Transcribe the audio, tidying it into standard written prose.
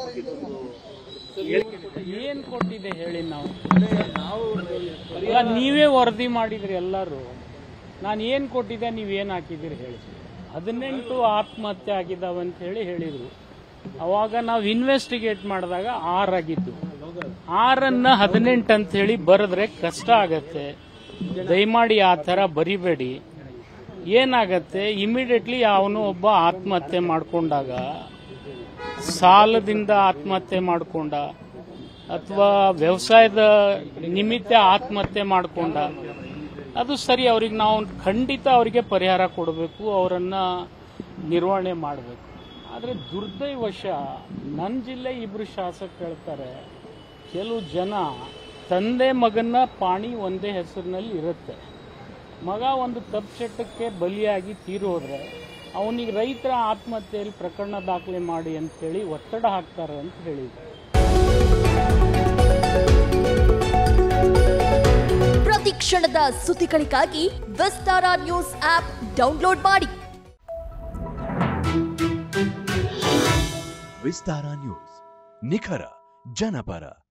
ಏನ್ ಕೊಟ್ಟಿದೆ ಹೇಳಿ ನಾವು ನೀವೇ ವರದಿ ಮಾಡಿದ್ರಿ ಎಲ್ಲರೂ. ನಾನು ಏನ್ ಕೊಟ್ಟಿದ್ದೆ ನೀವೇನ್ ಹಾಕಿದಿರಿ ಹೇಳಿ. 18 ಆತ್ಮಹತ್ಯೆ ಆಗಿದ್ದಾವೆ ಅಂತ ಹೇಳಿದ್ರು. ಅವಾಗ ನಾವು ಇನ್ವೆಸ್ಟಿಗೇಟ್ ಮಾಡಿದಾಗ 6 ಆಗಿದ್ದು. 6ಅನ್ನ 18 ಅಂತ ಹೇಳಿ ಬರೆದ್ರೆ ಕಷ್ಟ ಆಗತ್ತೆ. ದಯಮಾಡಿ ಆ ತರ ಬರಿಬೇಡಿ. ಏನಾಗತ್ತೆ, ಇಮಿಡಿಯೇಟ್ಲಿ ಅವನು ಒಬ್ಬ ಆತ್ಮಹತ್ಯೆ ಮಾಡ್ಕೊಂಡಾಗ, ಸಾಲದಿಂದ ಆತ್ಮಹತ್ಯೆ ಮಾಡ್ಕೊಂಡ ಅಥವಾ ವ್ಯವಸಾಯದ ನಿಮಿತ್ತ ಆತ್ಮಹತ್ಯೆ ಮಾಡ್ಕೊಂಡ, ಅದು ಸರಿ. ಅವ್ರಿಗೆ ನಾವು ಖಂಡಿತ ಅವರಿಗೆ ಪರಿಹಾರ ಕೊಡಬೇಕು, ಅವರನ್ನ ನಿರ್ವಹಣೆ ಮಾಡಬೇಕು. ಆದರೆ ದುರ್ದೈವಶ ನನ್ನ ಜಿಲ್ಲೆ 2 ಶಾಸಕರು ಹೇಳ್ತಾರೆ, ಕೆಲವು ಜನ ತಂದೆ ಮಗನ ಪಾಣಿ ಒಂದೇ ಹೆಸರಿನಲ್ಲಿ ಇರುತ್ತೆ. ಮಗ ಒಂದು ತಪ್ಪು ಚಟಕ್ಕೆ ಬಲಿಯಾಗಿ ತೀರೋದ್ರೆ ಅವನಿಗೆ ರೈತರ ಆತ್ಮಹತ್ಯೆಯಲ್ಲಿ ಪ್ರಕರಣ ದಾಖಲೆ ಮಾಡಿ ಅಂತ ಹೇಳಿ ಒತ್ತಡ ಹಾಕ್ತಾರೆ ಅಂತ ಹೇಳಿದ್ರು. ಪ್ರತಿ ಕ್ಷಣದ ಸುದ್ದಿಗಳಿಗಾಗಿ ವಿಸ್ತಾರ ನ್ಯೂಸ್ ಆಪ್ ಡೌನ್ಲೋಡ್ ಮಾಡಿ. ವಿಸ್ತಾರ ನ್ಯೂಸ್, ನಿಖರ ಜನಪರ.